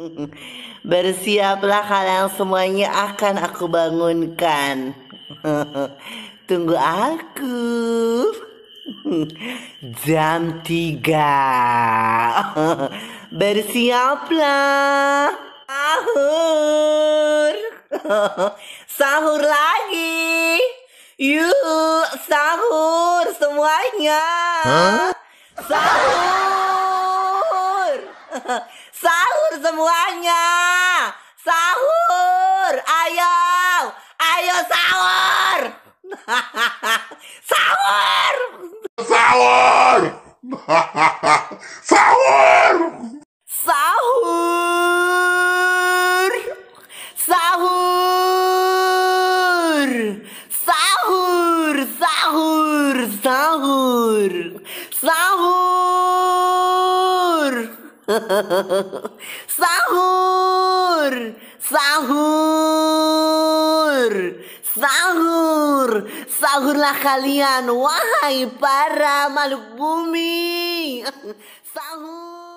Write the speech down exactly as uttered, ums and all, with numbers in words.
Bersiaplah kalian semuanya, akan aku bangunkan. Tunggu aku. Jam tiga. Bersiaplah. Sahur. Sahur lagi. Yuk, sahur semuanya. Hah? Sahur. Sahur semuanya. Sahur. Ayo. Ayo sahur. Sahur. Sahur. Sahur. Sahur. Sahur. Sahur. Sahur. Sahur. Sahur. Sahur. Sahur. Sahur. Sahurlah kalian, wahai para makhluk bumi. Sahur.